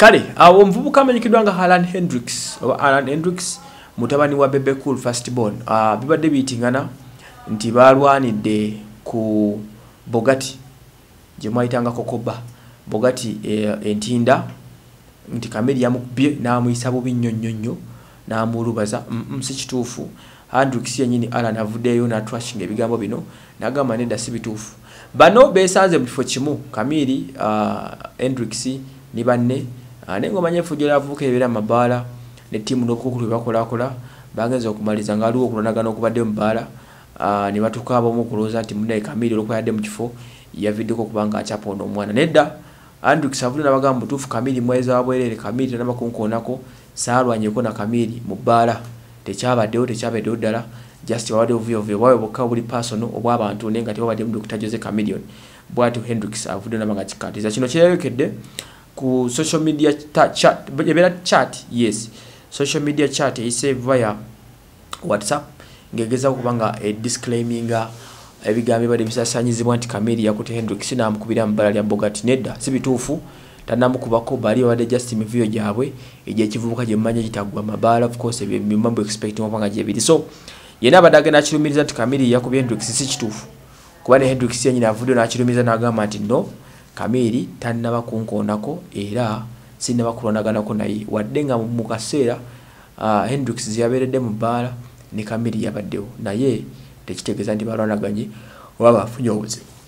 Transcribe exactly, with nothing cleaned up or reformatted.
kale awo mvubuka amanyikidwa nga Alan Hendricks oba Alan Hendricks mutabani wa Bebe Cool firstborn uh, bibadde biyitingana nti balwanidde ku Bogati gye mwayitanga Kokoba Bogati e, entinda nti kameri yamukubye n'amuyisa bubi nnyo nnyo nnyo n'amulubaza mm, mm, si kituufu. Hendricks yennyini Alan avuddeyo n'atrashing ebigambo bino n'agamba nedda si bituufu. Bano beesanze mu kifo kimu Kamiri uh, Hendricks ni banne uh, n'engoma nyefujjo y'abavubuka ebeera mu mabaala ne ttiimu n'obukukulu bwe bakolakola bagenza okumaliza nga aliwo okulonagana okubadde mu bbaala uh, ne batuuka abamu okulowooza nti munnaye Kamiri olwokuba yadde mu kifo yaviddeko kubanga akyaponda omwana nedda. Hendricks avudde n'abagamba mu butuufu Kamiri mweza wa bwereere Kamiri tannaba saalwanyeko na Kamiri mu bbaala tekyabaddewo tekyabaddewo ddala just wabadde obuvuyovuyo bwawe bwokka buli personal obw'abantu naye nga tewabadde mu Doctor Jose Chameleone. Bw'atyo Hendricks avudde n'abanga kikatiza kino kyeyokedde ku social media chat ebeera chat yes social media chat eyise via WhatsApp ngegeza kubanga e disclaiminga ebigambo bade bisasanyizibwa nti Kamiri yakutte Hendricks n'amukubira mu bbala lya Bogati nedda si bituufu tanamukubako bali wadde just mivyo gyabwe ejye kivubuka gye mmanya kitagwa mabaala of course ebimambo expecting wapanga gye biri so yena badage na kirumiriza nti Kamiri yakubye Hendricks si kituufu kuba ne Hendricks yenyina avudde na kirumiriza n'agamba nti no Kamiri tannaba kunkonako era sinaba kulondaganako naye wadde nga mu kaseera uh, Hendricks yaberedde mu bbaala ne Kamiri yabaddewo naye tekitegeeza nti balwanaganye oba bafunye obuzibu.